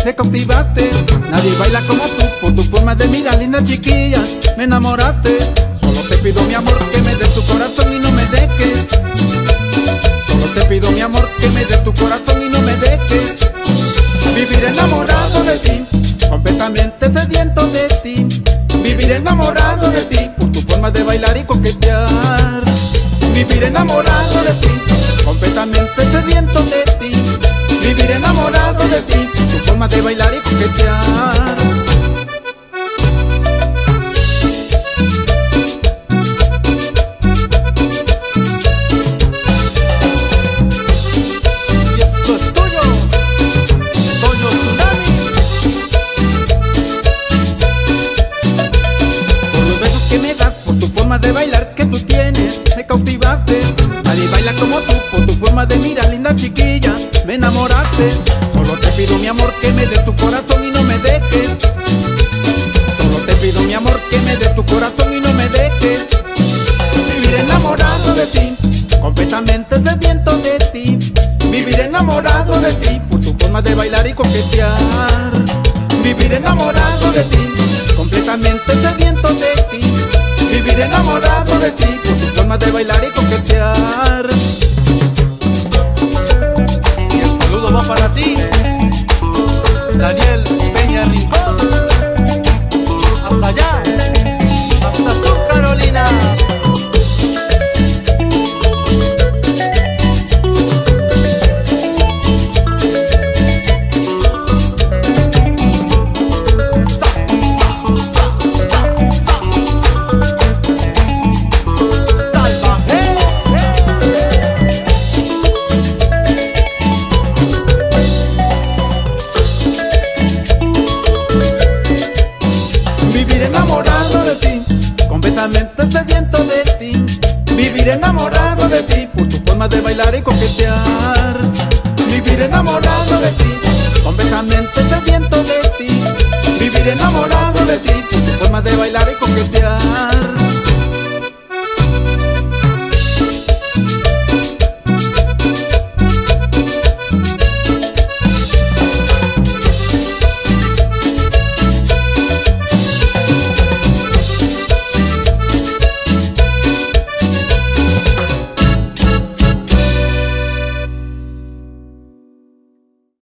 me cautivaste. Nadie baila como tú, por tu forma de mirar, linda chiquilla, me enamoraste. Solo te pido mi amor que me des tu corazón y no me dejes. Solo te pido mi amor que me des tu corazón y no me dejes. Vivir enamorado de ti, completamente sediento de ti. Vivir enamorado de ti, por tu forma de bailar y coquetear. Vivir enamorado de ti, completamente sediento de ti. Vivir enamorado de ti, tu forma de bailar y coquetear. Y esto es tuyo, Toño Tsunami. Por los besos que me das, por tu forma de bailar que tú tienes, me cautivaste. Nadie baila como tú, por tu forma de mirar, linda chiquilla, me enamoraste. Solo te pido mi amor que me des tu corazón y no me dejes. Solo te pido mi amor que me des tu corazón y no me dejes. Vivir enamorado de ti, completamente sediento de ti. Vivir enamorado de ti, por tu forma de bailar y coquetear. Vivir enamorado de ti, completamente sediento de ti. Vivir enamorado de ti, por tu forma de bailar y coquetear. Y el saludo va para ti, Daniel Peña Rincón. Hasta allá, hasta Sur Carolina. Vivir enamorado de ti, completamente sediento de ti. Vivir enamorado de ti, por tu forma de bailar y coquetear. Vivir enamorado de ti, completamente sediento de ti. Vivir enamorado de ti, por tu forma de bailar y coquetear.